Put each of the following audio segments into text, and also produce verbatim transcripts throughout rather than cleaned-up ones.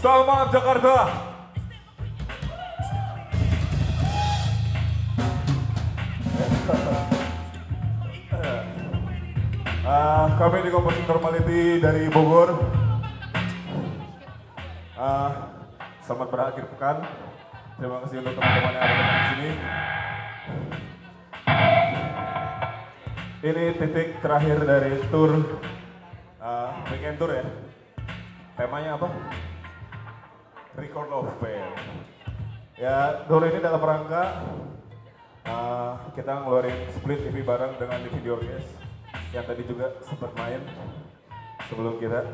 Selamat Jakarta. Uh, kami di Komposisi Normality dari Bogor. Uh, selamat berakhir pekan. Terima kasih untuk teman-teman yang ada di sini. Ini titik terakhir dari tour uh, weekend tour ya. Temanya apa? Record of Pain. Ya, tour ini dalam rangka uh, kita ngeluarin split E P bareng dengan The Video Orkes yang tadi juga sempat main sebelum kita.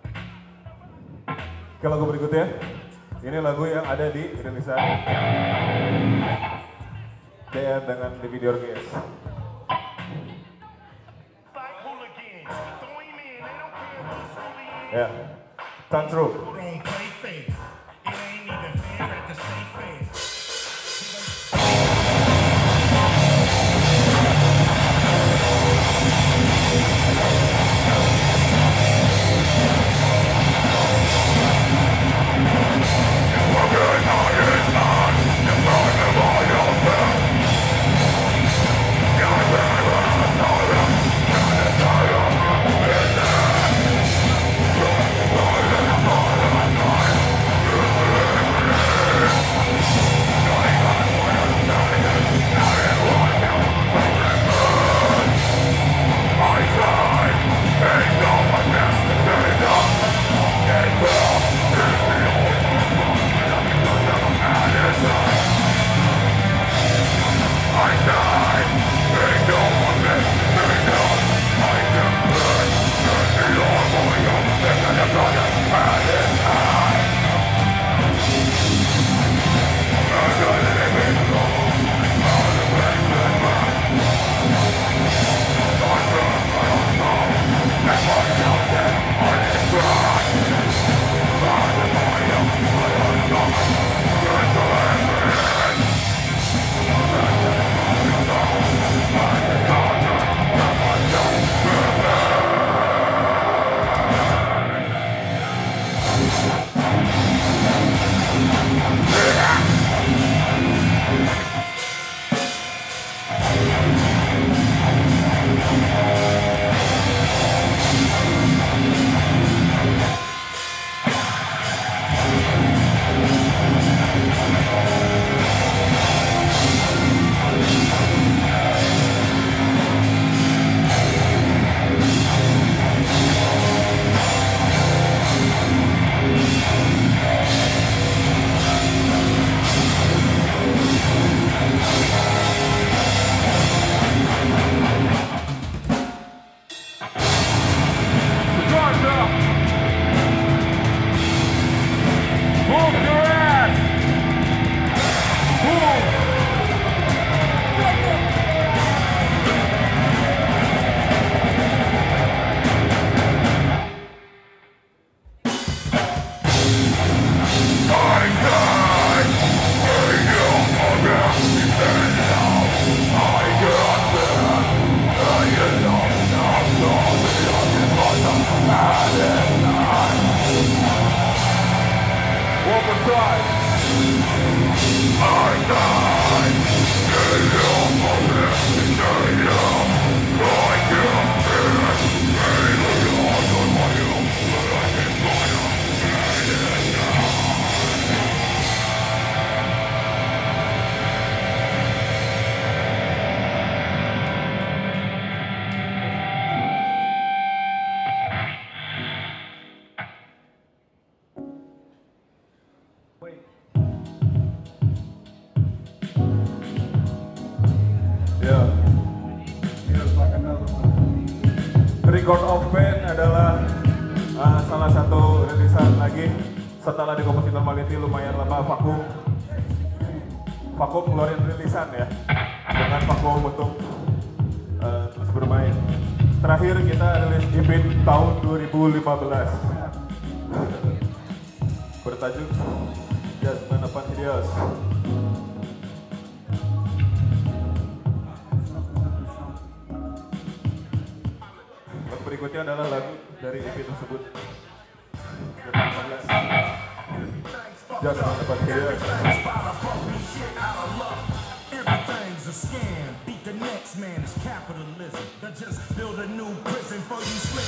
Ke lagu berikutnya, ini lagu yang ada di rilisan D R dengan The Video Orkes. Ya, Tantrum. Record of Pain adalah uh, salah satu rilisan lagi setelah di Komposisi Normality lumayan lama vakum. Vakum ngeluarin rilisan ya, dengan vakum untuk uh, terus bermain. Terakhir kita rilis E P tahun dua ribu lima belas bertajuk Jasmine Upon Hideous. Berikutnya adalah lagu dari E P tersebut. just about here. Everything's a scam. Beat the next man is capitalism. They just build a new prison for you slick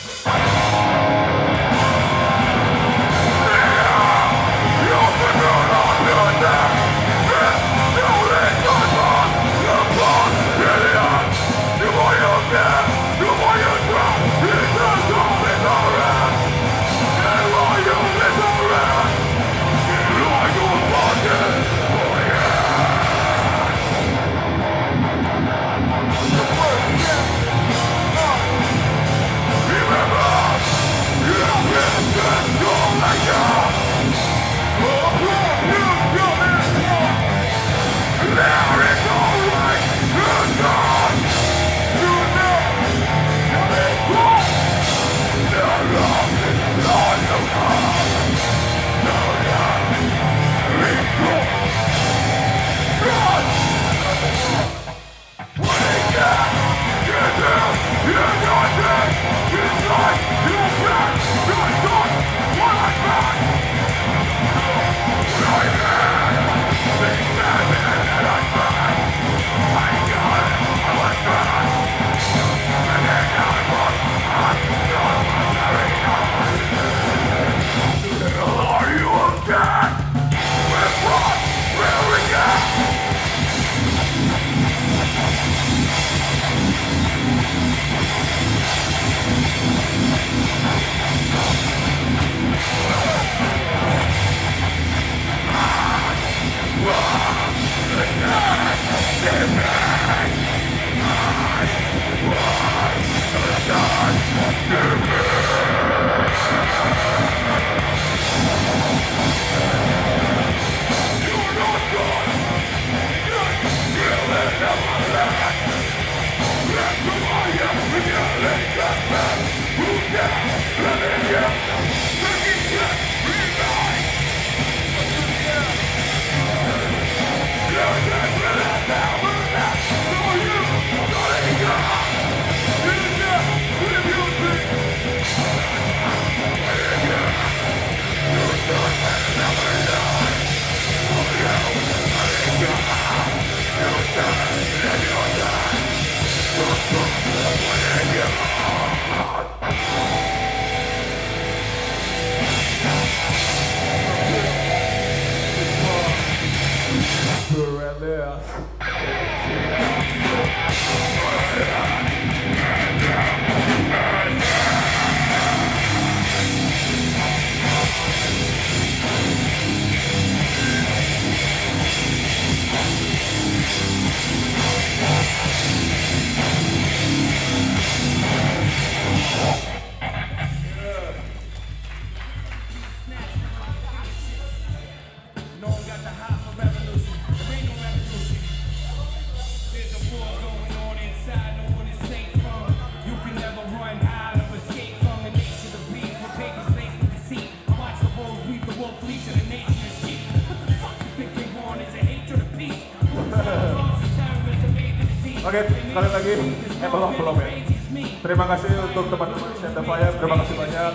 Oke, sekali lagi, eh belum belum ya. Terima kasih untuk teman-teman Stand Fire, terima kasih banyak.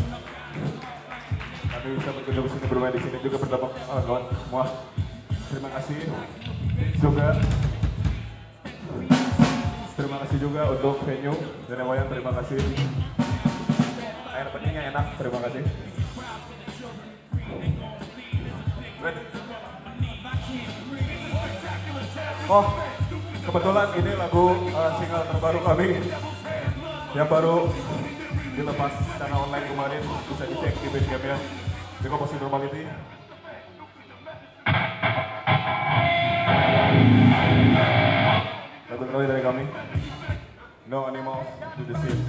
Kami bisa berkunjung sini bermain di sini juga bersama kawan semua. Terima kasih juga. Terima kasih juga untuk venue dan Wayan, terima kasih. Air pentingnya enak, terima kasih. Oh, kebetulan ini lagu uh, single terbaru kami yang baru dilepas secara online kemarin, bisa dicek di Bandcamp-nya di Komposi Normality. Lagu terakhir dari kami, No Animals to the Sea.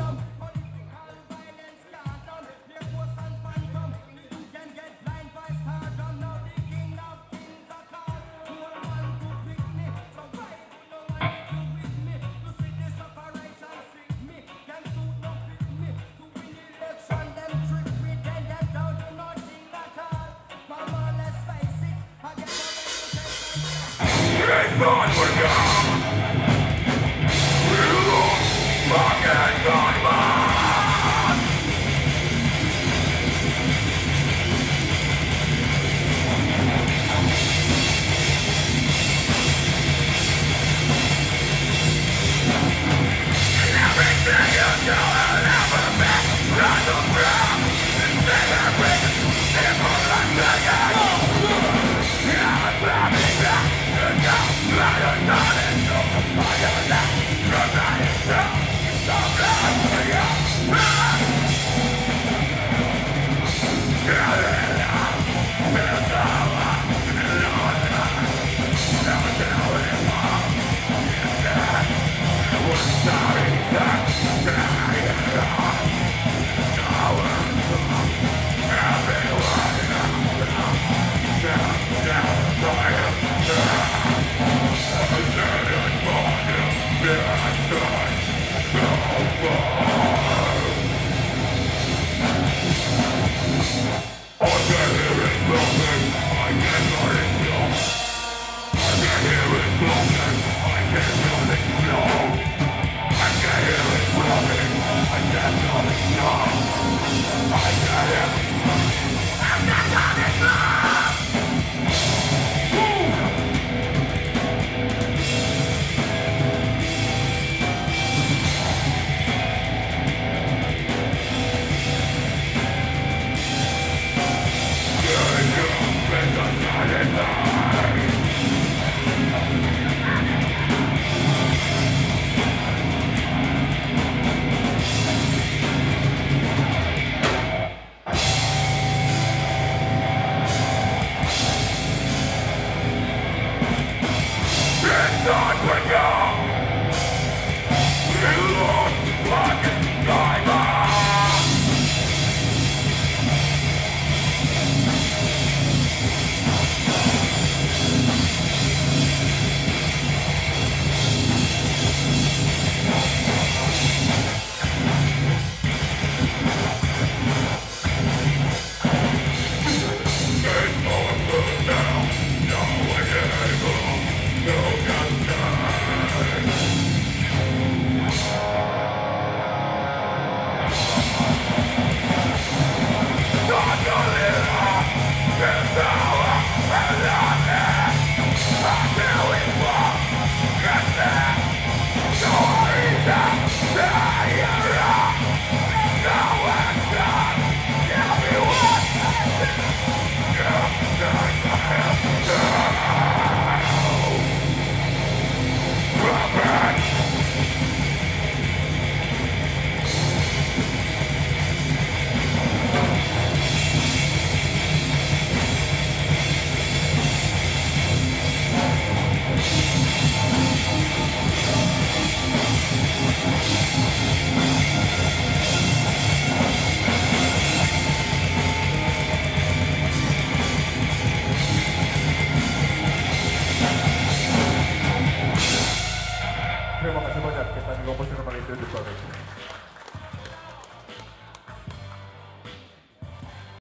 Terima kasih banyak, kita juga pasti kembali itu di